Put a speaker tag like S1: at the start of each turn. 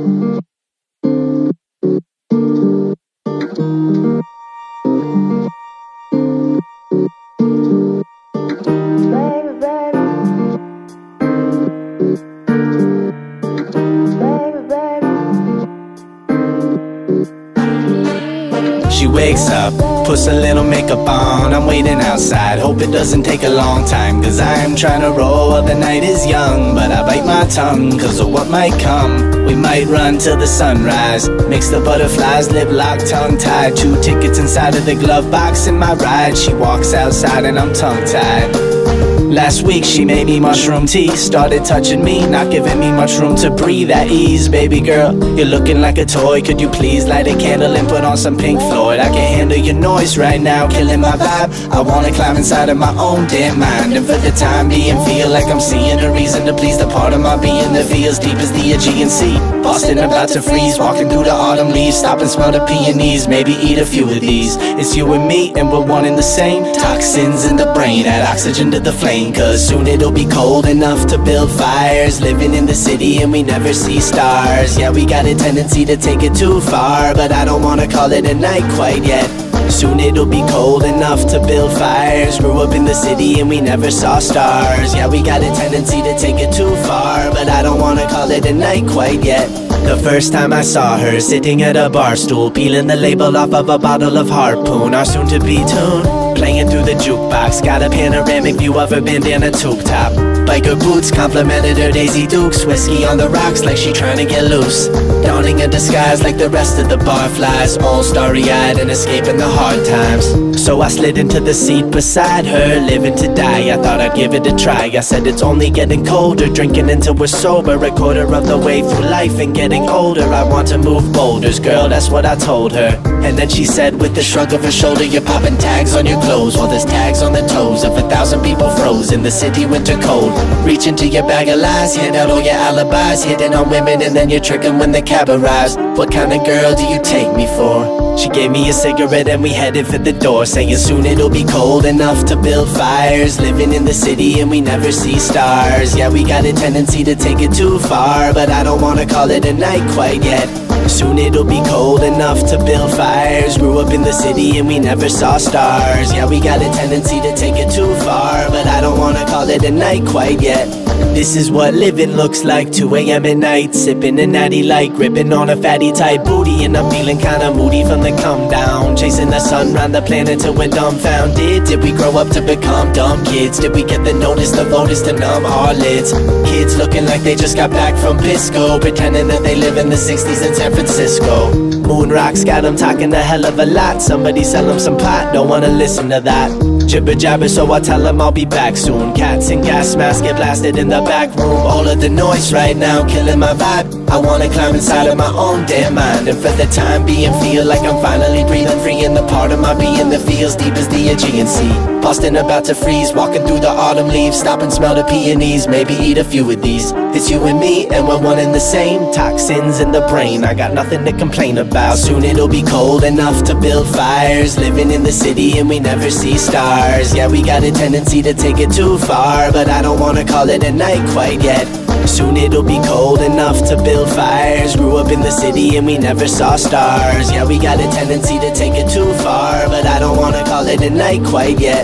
S1: She wakes up, puts a little makeup on. I'm waiting outside, hope it doesn't take a long time, cause I'm trying to roll while the night is young. But I bite my tongue, cause of what might come. We might run till the sunrise, mix the butterflies, lip locked, tongue tied. 2 tickets inside of the glove box in my ride. She walks outside and I'm tongue tied. Last week she made me mushroom tea, started touching me, not giving me much room to breathe at ease. Baby girl, you're looking like a toy, could you please light a candle and put on some Pink Floyd? I can't handle your noise right now, killing my vibe. I wanna climb inside of my own damn mind, and for the time being feel like I'm seeing a reason to please the part of my being that feels deep as the Aegean Sea. Boston about to freeze, walking through the autumn leaves, stop and smell the peonies, maybe eat a few of these. It's you and me and we're one and the same. Toxins in the brain add oxygen to the flame, cause soon it'll be cold enough to build fires. Living in the city and we never see stars. Yeah, we got a tendency to take it too far, but I don't wanna call it a night quite yet. Soon it'll be cold enough to build fires. Grew up in the city and we never saw stars. Yeah, we got a tendency to take it too far, but I don't wanna call it a night quite yet. The first time I saw her sitting at a bar stool, peeling the label off of a bottle of Harpoon, our soon-to-be tune, playing through the jukebox. Got a panoramic view of her bandana tube top. Biker boots complimented her Daisy Dukes. Whiskey on the rocks like she trying to get loose. Donning a disguise like the rest of the barflies, all starry-eyed and escaping the hard times. So I slid into the seat beside her, living to die. I thought I'd give it a try. I said it's only getting colder, drinking until we're sober. A quarter of the way through life and getting older. I want to move boulders, girl, that's what I told her. And then she said with a shrug of her shoulder, you're popping tags on your clothes. Well, there's tags on the toes of 1,000 people froze in the city winter cold. Reach into your bag of lies, hand out all your alibis, hitting on women and then you trick them when the cab arrives. What kind of girl do you take me for? She gave me a cigarette and we headed for the door, saying soon it'll be cold enough to build fires. Living in the city and we never see stars. Yeah, we got a tendency to take it too far, but I don't wanna call it a night quite yet. Soon it'll be cold enough to build fires. Grew up in the city and we never saw stars. Yeah, we got a tendency to take it too far, but I don't wanna call it a night quite yet. This is what living looks like, 2 a.m. at night, sipping a natty light, gripping on a fatty tight booty, and I'm feeling kinda moody from the come down. Chasing the sun round the planet till we're dumbfounded. Did we grow up to become dumb kids? Did we get the notice, the voters to numb our lids? Kids looking like they just got back from Pisco, pretending that they live in the 60s in San Francisco. Moon rocks got them talking a hell of a lot. Somebody sell them some pot, don't wanna listen to that. Jibber jabber, so I tell them I'll be back soon. Cats and gas masks get blasted in the back room. All of the noise right now killing my vibe. I wanna climb inside of my own damn mind, and for the time being feel like I'm finally breathing free in the part of my being that feels deep as the Aegean Sea. Boston about to freeze, walking through the autumn leaves, stop and smell the peonies, maybe eat a few of these. It's you and me and we're one and the same. Toxins in the brain, I got nothing to complain about. Soon it'll be cold enough to build fires. Living in the city and we never see stars. Yeah, we got a tendency to take it too far, but I don't wanna call it a night quite yet. Soon it'll be cold enough to build fires. Grew up in the city and we never saw stars. Yeah, we got a tendency to take it too far, but I don't wanna call it a night quite yet.